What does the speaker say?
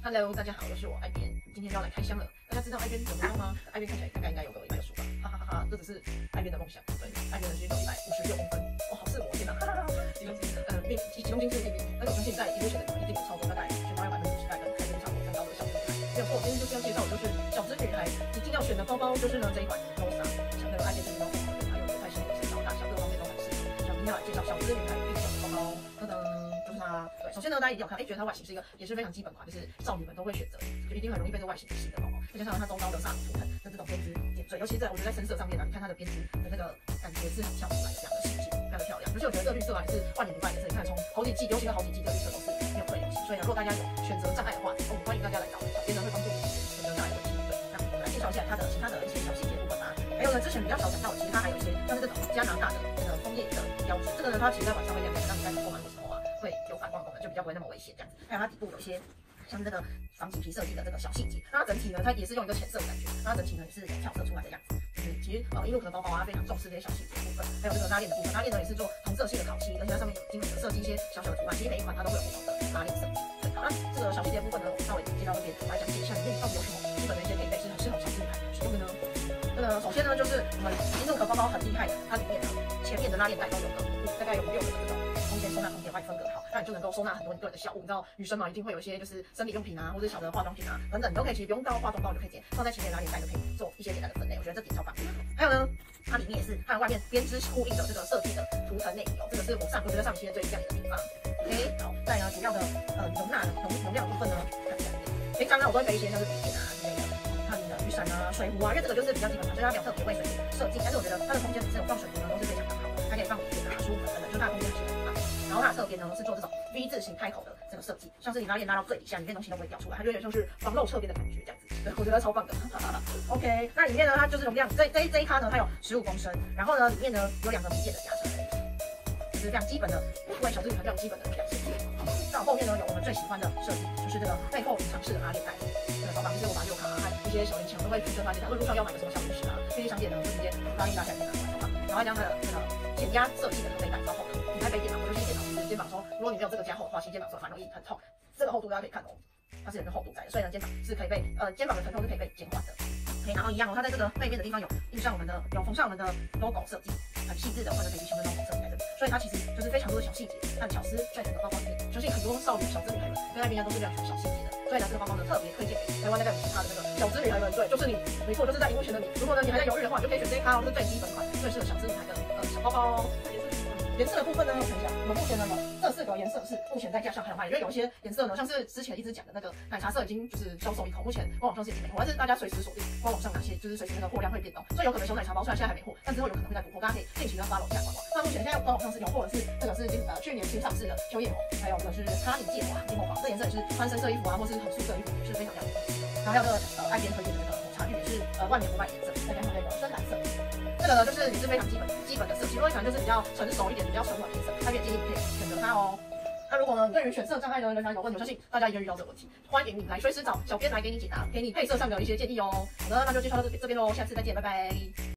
Hello， 大家好，又是我爱边，今天要来开箱了。大家知道爱边有多高吗？爱边看起来大概应该有个165吧，哈哈哈哈！这只是爱边的梦想。对，爱边的身高156公分，哦，好赤裸，天哪！哈哈哈！体重斤体重斤是1米，但是我相信在一路选的你们一定有超过大概全台湾50%跟爱边差不多身高的小资女孩。没有错，今天就是要介绍的就是小资女孩一定要选的包包，就是呢这一款 Rosa， 像那个爱边身高很好的，还有不太适合身高大小，各方面都很适合。想今天来介绍小资女孩必须有的包包，噔噔。对，首先呢，大家一定要看，觉得它外形是一个也是非常基本款，就是少女们都会选择，就一定很容易被这外形吸引的包包。再加上它中高的萨米图腾的这种编织点缀，尤其是在我觉得在深色上面啊，你看它的编织的那个感觉是很跳出来的，这样的细节非常的漂亮。尤其我觉得这个绿色啊也是万年不败颜色，你看从好几季流行了好几季，这个绿色都是没有会流行。所以呢，如果大家有选择障碍的话，欢迎大家来找小编呢会帮助你选择障碍的问题。对，那我们来介绍一下它的其他的一些小细节部分啊。还有呢，之前比较少讲到的，其实它还有一些像是这种加拿大的这个枫叶的标志，这个呢它其实在晚上会亮亮，让你在购买的时候啊会有反光功能，就比较不会那么危险这样子。还有它底部有一些像这个仿麂皮设计的这个小细节，那它整体呢，它也是用一个浅色的感觉，那它整体呢也是跳色出来的样子。就是其实一路可的包包啊，非常重视这些小细节部分，还有这个拉链的部分，拉链呢也是做同色系的烤漆，而且它上面有精美的设计一些小小的图案，其实每一款它都会有不同的拉链色。对，好，那这个小细节部分呢，我稍微介绍这边来讲解一下里面到底有什么基本的一些配备是很适合小资女孩使用的呢？首先呢，就是我们一路可包包很厉害的，它里面呢前面的拉链带都有大概有5、6个的这种空间收纳空间外分隔好，那你就能够收纳很多你个人的小物。你知道女生嘛，一定会有一些就是生理用品啊，或者小的化妆品啊等等，你都可以其实不用到化妆包就可以直接放在前面拉链袋就可以做一些简单的分类，我觉得这点超棒。还有呢，它里面也是和外面编织呼应的这个设计的涂层内里哦，这个是我觉得上期最亮眼的地方。OK， 好，再呢主要的容量部分呢，看一下里面。平常呢我都会背一些像是笔电啊之类的。雨伞啊、水壶啊，因为这个就是比较基本嘛，所以它没有特别为水壶设计。但是我觉得它的空间本身有放水壶呢，都是非常刚好的，它可以放笔电啊、书本等等，就是它的空间很适合放。然后它的侧边呢是做这种 V 字形开口的这个设计，像是你拉链拉到最底下，里面东西都不会掉出来，它就有点像是防漏侧边的感觉这样子。对，我觉得超棒的。OK， 那里面呢，它就是容量这一咖呢，它有15公升，然后呢里面呢有2个笔电的夹层，就是非常基本的为小资女孩非常基本的表现。到后面呢有我们最喜欢的设计，就是这个背后隐藏式的拉链带。手绑就是我把6卡和一些小零钱都会随身发现，或者路上要买个什么小零食啊，便利商店呢就直接拉链拉下来拿出来手绑，然后将它的这个减压设计的背带超厚的，你在背电脑或者是电脑其实肩膀说，如果你没有这个加厚的话，其实肩膀蛮容易很痛。这个厚度大家可以看哦，它是有一个厚度在的，所以呢肩膀是可以被肩膀的疼痛是可以被减缓的。OK， 然后一样哦，它在这个背面的地方有印上我们的缝上我们的 logo 设计，很细致的或者北极熊的 logo 设计在这里，所以它其实就是非常多的小细节和巧思在整个包包里面。相信很多少女小资女孩们跟爱边一样都是非常喜欢小细节的，所以呢这个包包呢特别推荐给台湾大概50%的这个小资女孩们。对，就是你，没错，就是在荧幕前的你。如果呢你还在犹豫的话，你就可以选这一咖哦，是最基本款、最适合小资女孩的小包包哦。颜色的部分呢，我看一下，我们目前呢有这4个颜色是目前在架上还有卖，因为有一些颜色呢，像是之前一直讲的那个奶茶色已经就是销售一空，目前官网上是已经没货，但是大家随时锁定官网上哪些就是随时那个货量会变动，所以有可能小奶茶包虽然现在还没货，但之后有可能会再补货，大家可以定期的follow一下官网。那目前现在官网上是有货的是这个是去年新上市的秋叶膜，还有这个是哈尼芥末黄，这颜色也是穿深色衣服啊，或是很素色衣服是非常亮眼的。然后还有这个爱边推荐的这个抹茶绿也是万年不败颜色，再加上这个深蓝色。这个呢，就是也是非常基本的色系，如果你喜欢就是比较成熟一点、比较沉稳的颜色，那也建议你可以选择它哦。那如果呢，对于选色障碍呢仍然有问题，我相信大家一定遇到这个问题，欢迎你来随时找小编来给你解答，给你配色上的一些建议哦。好的，那就介绍到这边喽，下次再见，拜拜。